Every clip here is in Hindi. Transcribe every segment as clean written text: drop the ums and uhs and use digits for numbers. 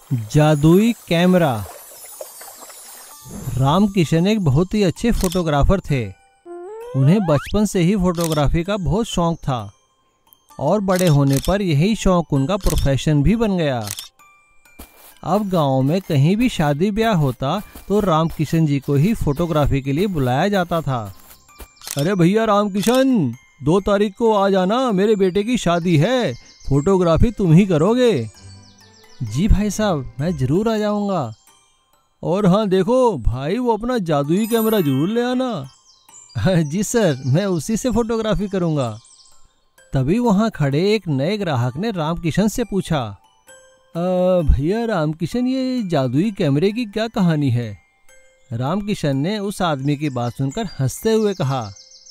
जादुई कैमरा। राम किशन एक बहुत ही अच्छे फोटोग्राफर थे। उन्हें बचपन से ही फोटोग्राफी का बहुत शौक था और बड़े होने पर यही शौक उनका प्रोफेशन भी बन गया। अब गांव में कहीं भी शादी ब्याह होता तो राम किशन जी को ही फोटोग्राफी के लिए बुलाया जाता था। अरे भैया राम किशन, 2 तारीख को आ जाना, मेरे बेटे की शादी है, फोटोग्राफी तुम ही करोगे। जी भाई साहब, मैं जरूर आ जाऊंगा। और हाँ देखो भाई, वो अपना जादुई कैमरा जरूर ले आना। जी सर, मैं उसी से फोटोग्राफी करूंगा। तभी वहां खड़े एक नए ग्राहक ने राम किशन से पूछा, भैया राम किशन, ये जादुई कैमरे की क्या कहानी है? राम किशन ने उस आदमी की बात सुनकर हंसते हुए कहा,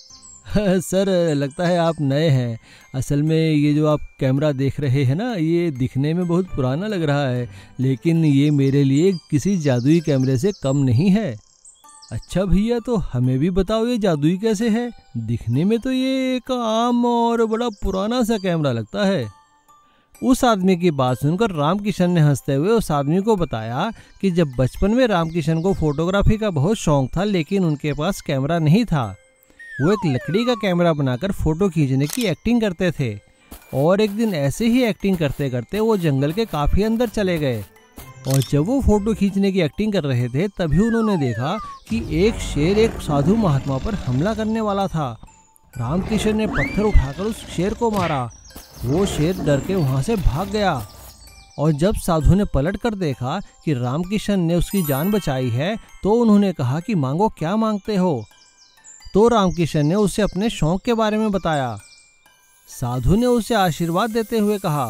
सर लगता है आप नए हैं। असल में ये जो आप कैमरा देख रहे हैं ना, ये दिखने में बहुत पुराना लग रहा है, लेकिन ये मेरे लिए किसी जादुई कैमरे से कम नहीं है। अच्छा भैया, तो हमें भी बताओ ये जादुई कैसे है? दिखने में तो ये एक आम और बड़ा पुराना सा कैमरा लगता है। उस आदमी की बात सुनकर राम किशन ने हंसते हुए उस आदमी को बताया कि जब बचपन में राम किशन को फोटोग्राफी का बहुत शौक था, लेकिन उनके पास कैमरा नहीं था। वो एक लकड़ी का कैमरा बनाकर फोटो खींचने की एक्टिंग करते थे और एक दिन ऐसे ही एक्टिंग करते करते वो जंगल के काफी अंदर चले गए। और जब वो फोटो खींचने की एक्टिंग कर रहे थे, तभी उन्होंने देखा कि एक शेर एक साधु महात्मा पर हमला करने वाला था। राम किशन ने पत्थर उठाकर उस शेर को मारा। वो शेर डर के वहां से भाग गया और जब साधु ने पलट कर देखा कि राम किशन ने उसकी जान बचाई है, तो उन्होंने कहा कि मांगो, क्या मांगते हो? तो राम किशन ने उसे अपने शौक के बारे में बताया। साधु ने उसे आशीर्वाद देते हुए कहा,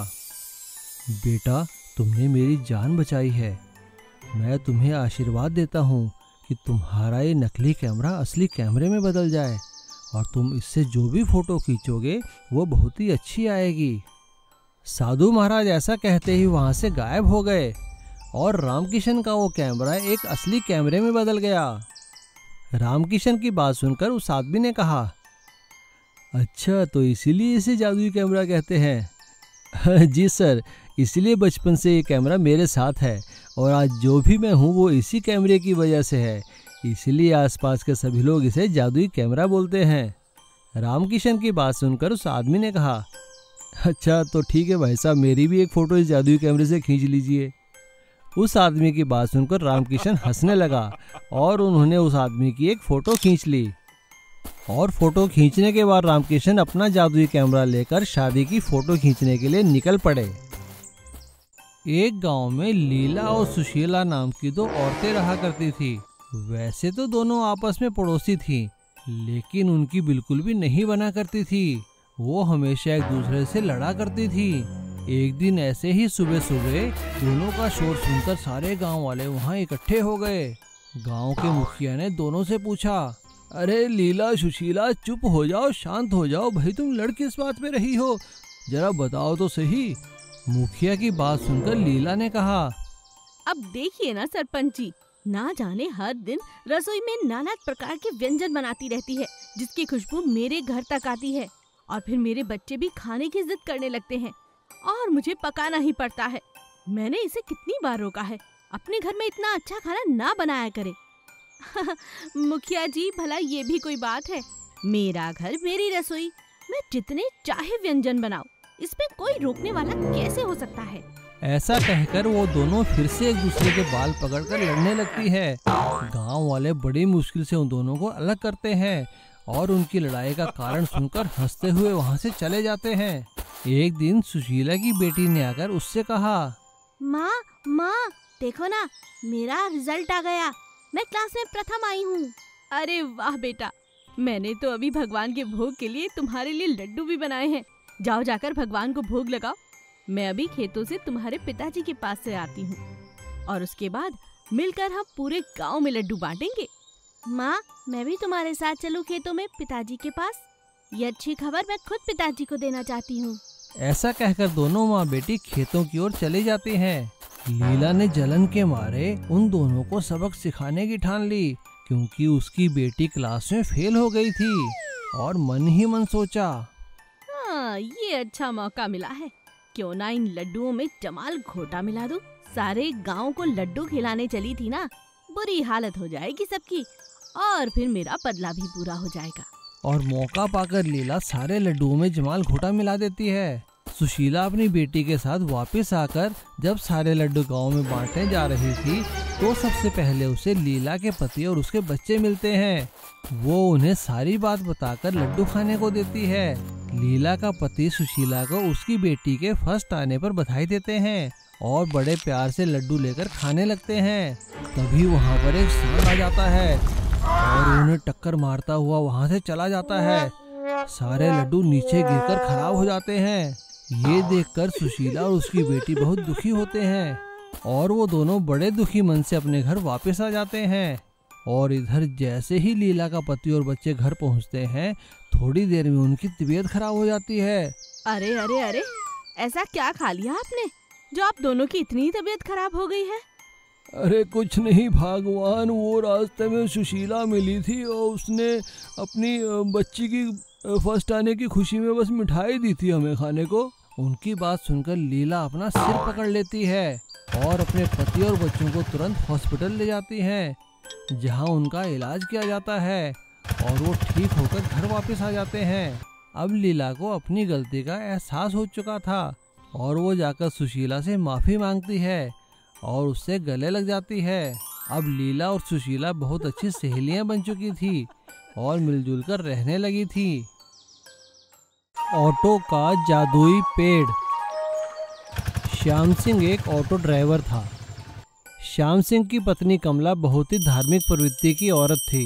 बेटा तुमने मेरी जान बचाई है। मैं तुम्हें आशीर्वाद देता हूँ कि तुम्हारा ये नकली कैमरा असली कैमरे में बदल जाए और तुम इससे जो भी फोटो खींचोगे वो बहुत ही अच्छी आएगी। साधु महाराज ऐसा कहते ही वहां से गायब हो गए और रामकिशन का वो कैमरा एक असली कैमरे में बदल गया। रामकिशन की बात सुनकर उस आदमी ने कहा, अच्छा तो इसीलिए इसे जादुई कैमरा कहते हैं। जी सर, इसीलिए बचपन से ये कैमरा मेरे साथ है और आज जो भी मैं हूँ वो इसी कैमरे की वजह से है, इसीलिए आसपास के सभी लोग इसे जादुई कैमरा बोलते हैं। रामकिशन की बात सुनकर उस आदमी ने कहा, अच्छा तो ठीक है भाई साहब, मेरी भी एक फ़ोटो इस जादुई कैमरे से खींच लीजिए। उस आदमी की बात सुनकर रामकिशन हंसने लगा और उन्होंने उस आदमी की एक फ़ोटो खींच ली। और फोटो खींचने के बाद रामकिशन अपना जादुई कैमरा लेकर शादी की फ़ोटो खींचने के लिए निकल पड़े। एक गांव में लीला और सुशीला नाम की 2 औरतें रहा करती थी। वैसे तो दोनों आपस में पड़ोसी थी, लेकिन उनकी बिल्कुल भी नहीं बना करती थी। वो हमेशा एक दूसरे से लड़ा करती थी। एक दिन ऐसे ही सुबह सुबह दोनों का शोर सुनकर सारे गांव वाले वहां इकट्ठे हो गए। गांव के मुखिया ने दोनों से पूछा, अरे लीला सुशीला, चुप हो जाओ, शांत हो जाओ भाई, तुम लड़ किस बात में रही हो, जरा बताओ तो सही। मुखिया की बात सुनकर लीला ने कहा, अब देखिए ना सरपंच जी, ना जाने हर दिन रसोई में नाना प्रकार के व्यंजन बनाती रहती है, जिसकी खुशबू मेरे घर तक आती है और फिर मेरे बच्चे भी खाने की जिद करने लगते हैं और मुझे पकाना ही पड़ता है। मैंने इसे कितनी बार रोका है, अपने घर में इतना अच्छा खाना ना बनाया करे। मुखिया जी, भला ये भी कोई बात है? मेरा घर मेरी रसोई, मैं जितने चाहे व्यंजन बनाऊं, इसमें कोई रोकने वाला कैसे हो सकता है? ऐसा कहकर वो दोनों फिर से एक दूसरे के बाल पकड़कर लड़ने लगती है। गांव वाले बड़ी मुश्किल से उन दोनों को अलग करते हैं और उनकी लड़ाई का कारण सुनकर हंसते हुए वहां से चले जाते हैं। एक दिन सुशीला की बेटी ने आकर उससे कहा, माँ देखो ना, मेरा रिजल्ट आ गया, मैं क्लास में प्रथम आई हूँ। अरे वाह बेटा, मैंने तो अभी भगवान के भोग के लिए तुम्हारे लिए लड्डू भी बनाए हैं। जाओ जाकर भगवान को भोग लगाओ। मैं अभी खेतों से तुम्हारे पिताजी के पास से आती हूँ और उसके बाद मिलकर हम पूरे गांव में लड्डू बांटेंगे। माँ, मैं भी तुम्हारे साथ चलूं खेतों में पिताजी के पास? ये अच्छी खबर मैं खुद पिताजी को देना चाहती हूँ। ऐसा कहकर दोनों माँ बेटी खेतों की ओर चले जाते हैं। लीला ने जलन के मारे उन दोनों को सबक सिखाने की ठान ली, क्योंकि उसकी बेटी क्लास में फेल हो गई थी और मन ही मन सोचा, हाँ, ये अच्छा मौका मिला है, क्यों ना इन लड्डुओं में जमाल घोटा मिला दूं, सारे गांव को लड्डू खिलाने चली थी ना, बुरी हालत हो जाएगी सबकी और फिर मेरा बदला भी पूरा हो जाएगा। और मौका पाकर लीला सारे लड्डुओं में जमाल घोटा मिला देती है। सुशीला अपनी बेटी के साथ वापस आकर जब सारे लड्डू गांव में बांटने जा रही थी तो सबसे पहले उसे लीला के पति और उसके बच्चे मिलते हैं। वो उन्हें सारी बात बताकर लड्डू खाने को देती है। लीला का पति सुशीला को उसकी बेटी के फर्स्ट आने पर बधाई देते हैं और बड़े प्यार से लड्डू लेकर खाने लगते हैं। तभी वहाँ पर एक सांड आ जाता है और उन्हें टक्कर मारता हुआ वहाँ से चला जाता है। सारे लड्डू नीचे गिरकर खराब हो जाते हैं। ये देखकर सुशीला और उसकी बेटी बहुत दुखी होते हैं और वो दोनों बड़े दुखी मन से अपने घर वापस आ जाते हैं। और इधर जैसे ही लीला का पति और बच्चे घर पहुंचते हैं, थोड़ी देर में उनकी तबीयत खराब हो जाती है। अरे अरे अरे, ऐसा क्या खा लिया आपने जो आप दोनों की इतनी तबीयत खराब हो गई है? अरे कुछ नहीं भगवान, वो रास्ते में सुशीला मिली थी और उसने अपनी बच्ची की फर्स्ट आने की खुशी में बस मिठाई दी थी हमें खाने को। उनकी बात सुनकर लीला अपना सिर पकड़ लेती है और अपने पति और बच्चों को तुरंत हॉस्पिटल ले जाती हैं, जहां उनका इलाज किया जाता है और वो ठीक होकर घर वापस आ जाते हैं। अब लीला को अपनी गलती का एहसास हो चुका था और वो जाकर सुशीला से माफ़ी मांगती है और उससे गले लग जाती है। अब लीला और सुशीला बहुत अच्छी सहेलियां बन चुकी थी और मिलजुल कर रहने लगी थी। ऑटो का जादुई पेड़। श्याम सिंह एक ऑटो ड्राइवर था। श्याम सिंह की पत्नी कमला बहुत ही धार्मिक प्रवृत्ति की औरत थी।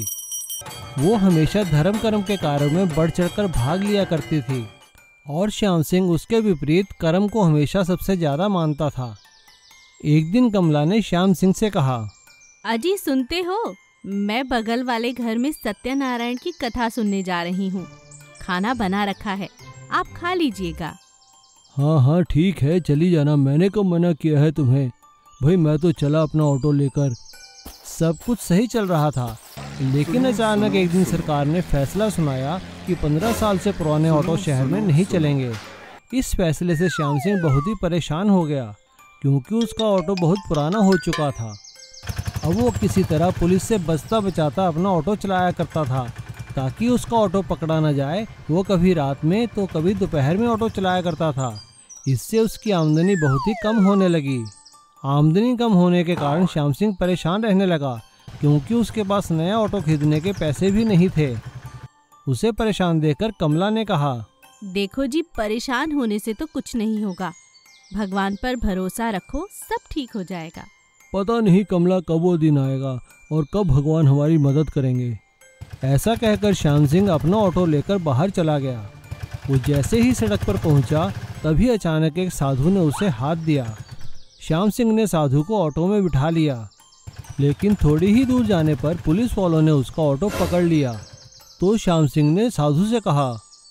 वो हमेशा धर्म कर्म के कार्यों में बढ़ चढ़कर भाग लिया करती थी और श्याम सिंह उसके विपरीत कर्म को हमेशा सबसे ज़्यादा मानता था। एक दिन कमला ने श्याम सिंह से कहा, अजी सुनते हो, मैं बगल वाले घर में सत्यनारायण की कथा सुनने जा रही हूँ। खाना बना रखा है, आप खा लीजिएगा। हाँ हाँ ठीक है, चली जाना, मैंने कब मना किया है तुम्हें। भाई मैं तो चला अपना ऑटो लेकर। सब कुछ सही चल रहा था, लेकिन अचानक एक दिन सरकार ने फैसला सुनाया कि 15 साल से पुराने ऑटो शहर में नहीं चलेंगे। इस फैसले से श्याम सिंह बहुत ही परेशान हो गया, क्योंकि उसका ऑटो बहुत पुराना हो चुका था। अब वो किसी तरह पुलिस से बचता बचाता अपना ऑटो चलाया करता था, ताकि उसका ऑटो पकड़ा न जाए। वो कभी रात में तो कभी दोपहर में ऑटो चलाया करता था। इससे उसकी आमदनी बहुत ही कम होने लगी। आमदनी कम होने के कारण श्याम सिंह परेशान रहने लगा, क्योंकि उसके पास नया ऑटो खरीदने के पैसे भी नहीं थे। उसे परेशान देखकर कमला ने कहा, देखो जी, परेशान होने से तो कुछ नहीं होगा, भगवान पर भरोसा रखो, सब ठीक हो जाएगा। पता नहीं कमला कब वो दिन आएगा और कब भगवान हमारी मदद करेंगे। ऐसा कहकर श्याम सिंह अपना ऑटो लेकर बाहर चला गया। वो जैसे ही सड़क पर पहुंचा, तभी अचानक एक साधु ने उसे हाथ दिया। श्याम सिंह ने साधु को ऑटो में बिठा लिया, लेकिन थोड़ी ही दूर जाने पर पुलिस वालों ने उसका ऑटो पकड़ लिया। तो श्याम सिंह ने साधु से कहा,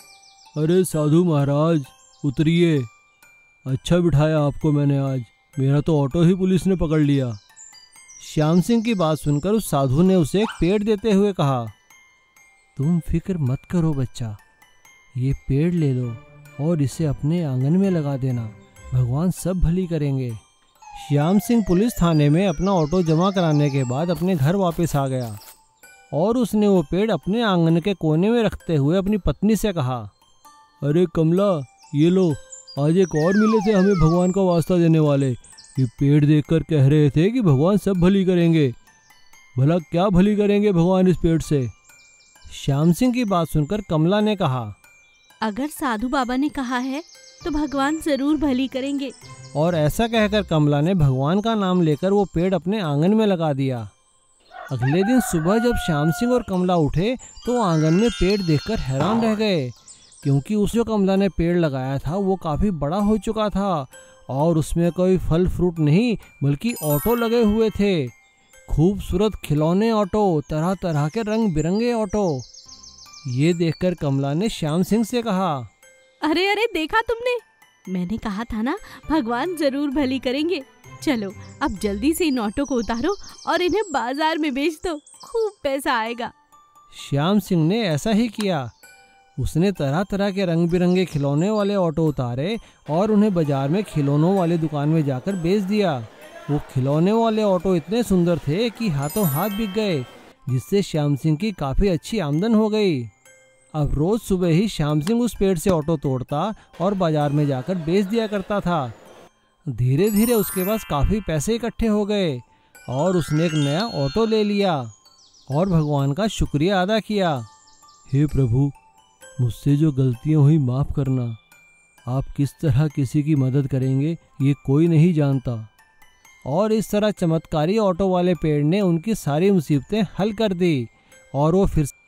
अरे साधु महाराज उतरिए, अच्छा बिठाया आपको मैंने आज, मेरा तो ऑटो ही पुलिस ने पकड़ लिया। श्याम सिंह की बात सुनकर उस साधु ने उसे एक पेड़ देते हुए कहा, तुम फिक्र मत करो बच्चा, ये पेड़ ले लो और इसे अपने आंगन में लगा देना, भगवान सब भली करेंगे। श्याम सिंह पुलिस थाने में अपना ऑटो जमा कराने के बाद अपने घर वापस आ गया और उसने वो पेड़ अपने आंगन के कोने में रखते हुए अपनी पत्नी से कहा, अरे कमला ये लो, आज एक और मिले थे हमें भगवान का वास्ता देने वाले। ये पेड़ देखकर कह रहे थे कि भगवान सब भली करेंगे। भला क्या भली करेंगे भगवान इस पेड़ से? श्याम सिंह की बात सुनकर कमला ने कहा, अगर साधु बाबा ने कहा है तो भगवान जरूर भली करेंगे। और ऐसा कहकर कमला ने भगवान का नाम लेकर वो पेड़ अपने आंगन में लगा दिया। अगले दिन सुबह जब श्याम सिंह और कमला उठे तो आंगन में पेड़ देखकर हैरान रह गए, क्योंकि उस जो कमला ने पेड़ लगाया था वो काफ़ी बड़ा हो चुका था और उसमें कोई फल फ्रूट नहीं बल्कि ऑटो लगे हुए थे। खूबसूरत खिलौने ऑटो, तरह तरह के रंग बिरंगे ऑटो। ये देखकर कमला ने श्याम सिंह से कहा, अरे अरे देखा तुमने, मैंने कहा था ना भगवान जरूर भली करेंगे। चलो अब जल्दी से इन ऑटो को उतारो और इन्हें बाजार में बेच दो, खूब पैसा आएगा। श्याम सिंह ने ऐसा ही किया। उसने तरह तरह के रंग बिरंगे खिलौने वाले ऑटो उतारे और उन्हें बाजार में खिलौनों वाली दुकान में जाकर बेच दिया। वो खिलौने वाले ऑटो इतने सुंदर थे कि हाथों हाथ बिक गए, जिससे श्याम सिंह की काफ़ी अच्छी आमदन हो गई। अब रोज़ सुबह ही श्याम सिंह उस पेड़ से ऑटो तोड़ता और बाजार में जाकर बेच दिया करता था। धीरे धीरे उसके पास काफ़ी पैसे इकट्ठे हो गए और उसने एक नया ऑटो ले लिया और भगवान का शुक्रिया अदा किया। हे प्रभु, मुझसे जो गलतियाँ हुई माफ़ करना। आप किस तरह किसी की मदद करेंगे ये कोई नहीं जानता। और इस तरह चमत्कारी ऑटो वाले पेड़ ने उनकी सारी मुसीबतें हल कर दी और वो फिर